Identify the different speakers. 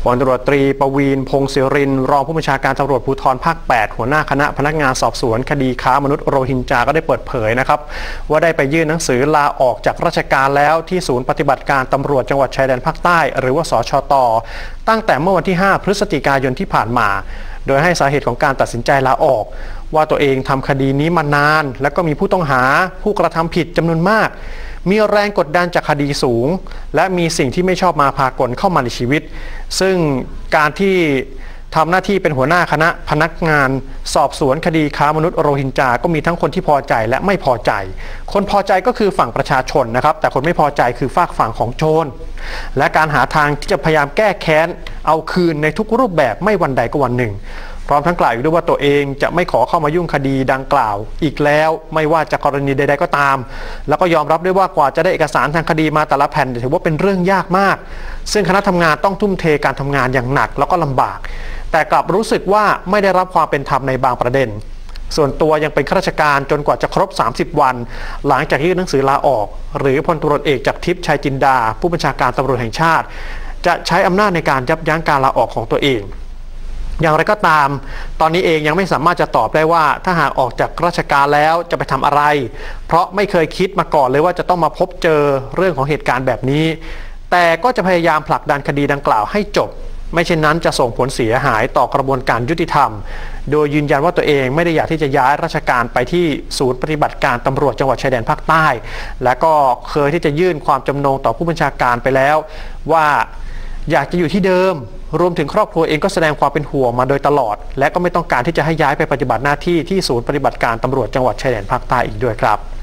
Speaker 1: พลตำรวจตรีประวีณ พงศ์ศิรินทร์รองผู้บัญชาการตำรวจภูธรภาค 8 หัวหน้าคณะพนักงานสอบสวนคดีค้ามนุษย์โรฮิงญาก็ได้เปิดเผยนะครับว่าได้ไปยื่นหนังสือลาออกจากราชการแล้วที่ศูนย์ปฏิบัติการตำรวจจังหวัดชายแดนภาคใต้หรือว่าสชต.ตั้งแต่เมื่อวันที่ 5 พฤศจิกายนที่ผ่านมาโดยให้สาเหตุของการตัดสินใจลาออกว่าตัวเองทำคดีนี้มานานและก็มีผู้ต้องหาผู้กระทำผิดจำนวนมากมีแรงกดดันจากคดีสูงและมีสิ่งที่ไม่ชอบมาพากลเข้ามาในชีวิตซึ่งการที่ทำหน้าที่เป็นหัวหน้าคณะพนักงานสอบสวนคดีค้ามนุษย์โรฮิงญาก็มีทั้งคนที่พอใจและไม่พอใจคนพอใจก็คือฝั่งประชาชนนะครับแต่คนไม่พอใจคือฝากฝั่งของโจรและการหาทางที่จะพยายามแก้แค้นเอาคืนในทุกรูปแบบไม่วันใดก็วันหนึ่งพร้อมทั้งกล่าวอีกด้วยว่าตัวเองจะไม่ขอเข้ามายุ่งคดีดังกล่าวอีกแล้วไม่ว่าจะกรณีใดๆก็ตามแล้วก็ยอมรับด้วยว่ากว่าจะได้เอกสารทางคดีมาแต่ละแผ่นถือว่าเป็นเรื่องยากมากซึ่งคณะทำงานต้องทุ่มเทการทำงานอย่างหนักแล้วก็ลำบากแต่กลับรู้สึกว่าไม่ได้รับความเป็นธรรมในบางประเด็นส่วนตัวยังเป็นข้าราชการจนกว่าจะครบ30วันหลังจากยื่นหนังสือลาออกหรือพลตำรวจเอกจากทิพย์ชัยจินดาผู้บัญชาการตำรวจแห่งชาติจะใช้อำนาจในการยับยั้งการลาออกของตัวเองอย่างไรก็ตามตอนนี้เองยังไม่สามารถจะตอบได้ว่าถ้าหากออกจากราชการแล้วจะไปทำอะไรเพราะไม่เคยคิดมาก่อนเลยว่าจะต้องมาพบเจอเรื่องของเหตุการณ์แบบนี้แต่ก็จะพยายามผลักดันคดีดังกล่าวให้จบไม่เช่นนั้นจะส่งผลเสียหายต่อกระบวนการยุติธรรมโดยยืนยันว่าตัวเองไม่ได้อยากที่จะย้ายราชการไปที่ศูนย์ปฏิบัติการตำรวจจังหวัดชายแดนภาคใต้และก็เคยที่จะยื่นความจำนงต่อผู้บัญชาการไปแล้วว่าอยากจะอยู่ที่เดิมรวมถึงครอบครัวเองก็แสดงความเป็นห่วงมาโดยตลอดและก็ไม่ต้องการที่จะให้ย้ายไปปฏิบัติหน้าที่ที่ศูนย์ปฏิบัติการตำรวจจังหวัดชายแดนภาคใต้อีกด้วยครับ